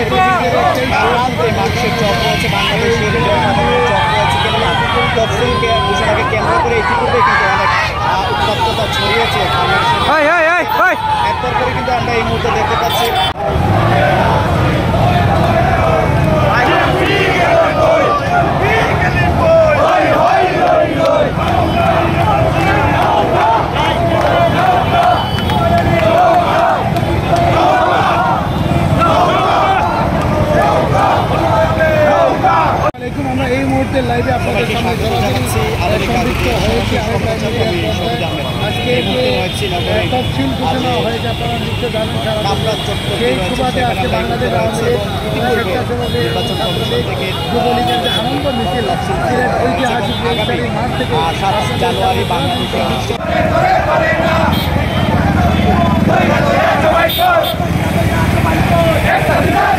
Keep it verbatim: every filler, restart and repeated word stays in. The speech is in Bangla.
প্রান্তে মানুষের চক রয়েছে, বাংলাদেশের জনসাধারণের চক রয়েছে, কেননা তফসিলকে ঘোষণাকে কেন্দ্র করে ইতিপূর্বে কিন্তু অনেক উত্তপ্ততা ছড়িয়েছে। একবার করে কিন্তু আমরা এই মুহূর্তে দেখতে পাচ্ছি আমরা এই মুহূর্তে লাইভে আপনাদের সামনে জানাচ্ছি সংযুক্ত হয়েছে আজকে তফসিল ঘোষণা হয়েছে, আপনারা নিশ্চয় জানেন। সেই সুবাদে আজকে বাংলাদেশ যুবলীগের যে আনন্দ মিছিল সিলেট ঐতিহাসিক রেলগাড়ি মাঠ থেকে সাতাশ জানুয়ারি বাংলাদেশ